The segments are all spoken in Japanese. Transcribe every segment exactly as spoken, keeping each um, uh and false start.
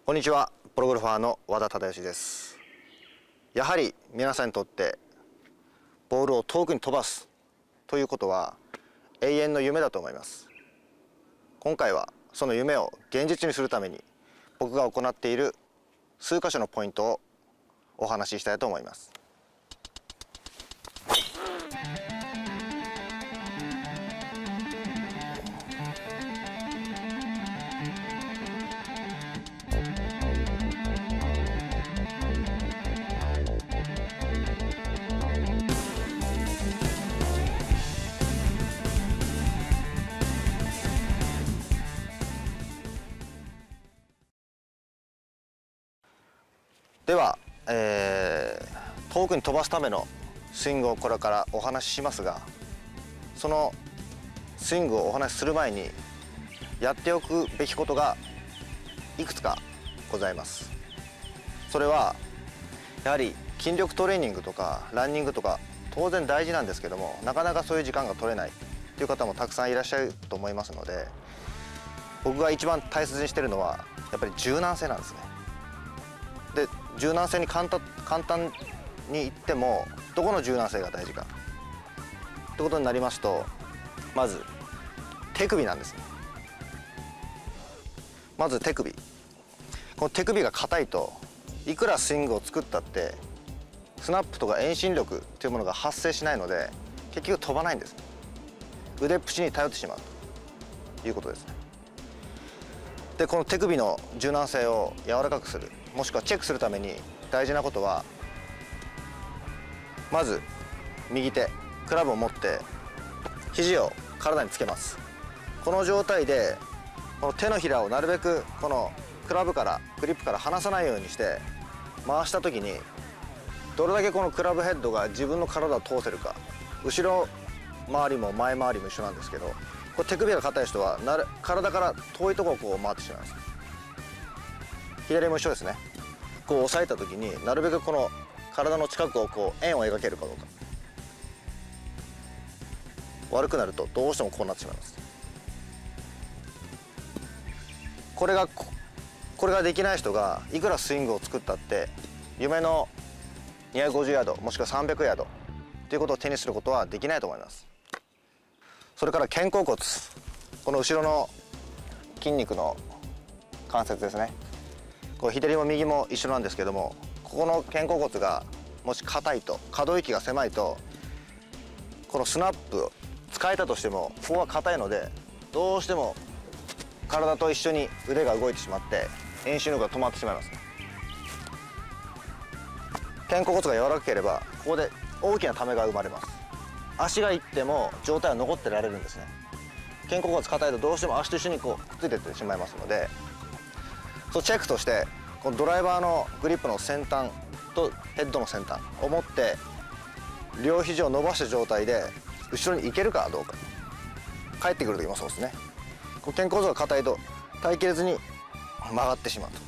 こんにちは、プロゴルファーの和田忠義です。やはり皆さんにとってボールを遠くに飛ばすということは永遠の夢だと思います。今回はその夢を現実にするために僕が行っている数箇所のポイントをお話ししたいと思います。では、えー、遠くに飛ばすためのスイングをこれからお話ししますが、そのスイングをお話しする前にやっておくべきことがいくつかございます。それはやはり筋力トレーニングとかランニングとか当然大事なんですけども、なかなかそういう時間が取れないという方もたくさんいらっしゃると思いますので、僕が一番大切にしているのはやっぱり柔軟性なんですね。で柔軟性に簡単簡単に言ってもどこの柔軟性が大事かってことになりますと、まず手首なんですね。まず手首、この手首が硬いといくらスイングを作ったってスナップとか遠心力というものが発生しないので結局飛ばないんです。腕っぷしに頼ってしまうということですね。でこの手首の柔軟性を柔らかくする、もしくはチェックするために大事なことは、まず右手クラブを持って肘を体につけます。この状態でこの手のひらをなるべくこのクラブからグリップから離さないようにして回した時に、どれだけこのクラブヘッドが自分の体を通せるか。後ろ回りも前回りも一緒なんですけど、これ手首が硬い人はなる体から遠いところをこう回ってしまいます。左も一緒ですね。こう押さえた時になるべくこの体の近くをこう円を描けるかどうか。悪くなるとどうしてもこうなってしまいます。これがこれができない人がいくらスイングを作ったって夢のにひゃくごじゅうヤードもしくはさんびゃくヤードということを手にすることはできないと思います。それから肩甲骨、この後ろの筋肉の関節ですね。こう左も右も一緒なんですけども、ここの肩甲骨がもし硬いと、可動域が狭いと、このスナップを使えたとしてもここが硬いのでどうしても体と一緒に腕が動いてしまって遠心力が止まってしまいます。肩甲骨が柔らかければここで大きなためが生まれます。足がいっても状態は残ってられるんですね。肩甲骨硬いとどうしても足と一緒にこうくっついていってしまいますので、そうチェックとしてこのドライバーのグリップの先端とヘッドの先端を持って両肘を伸ばした状態で後ろに行けるかどうか。帰ってくる時もそうですね。こう肩甲骨が硬いと耐えきれずに曲がってしまう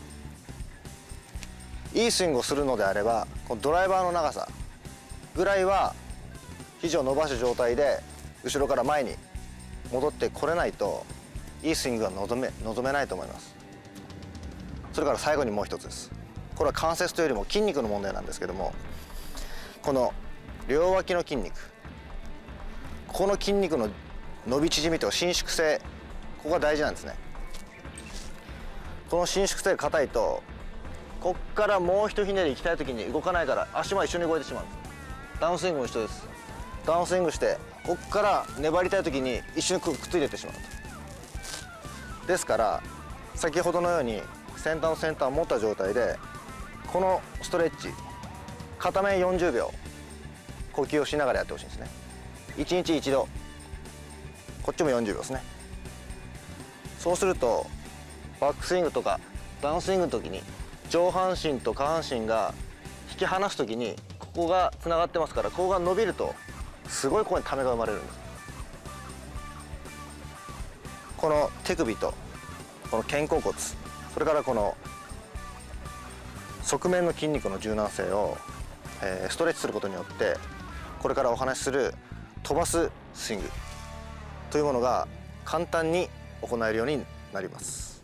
と。いいスイングをするのであればこのドライバーの長さぐらいは肘を伸ばした状態で後ろから前に戻ってこれないといいスイングが望め望めないと思います。それから最後にもう一つです。これは関節というよりも筋肉の問題なんですけども、この両脇の筋肉、ここの筋肉の伸び縮みと伸縮性、ここが大事なんですね。この伸縮性が硬いとこっからもうひとひねり行きたい時に動かないから足も一緒に動いてしまうんです。ダウンスイングも一緒です。ダウンスイングしてこっから粘りたい時に一緒にくっついていってしまうと。ですから先ほどのように先端の先端を持った状態でこのストレッチ片面よんじゅうびょう呼吸をしながらやってほしいんですね。いちにちいちど、こっちもよんじゅうびょうですね。そうするとバックスイングとかダウンスイングの時に上半身と下半身が引き離す時にここがつながってますから、ここが伸びるとすごいここにためが生まれるんです。この手首とこの肩甲骨、それからこの側面の筋肉の柔軟性を、えー、ストレッチすることによってこれからお話しする飛ばすスイングというものが簡単に行えるようになります。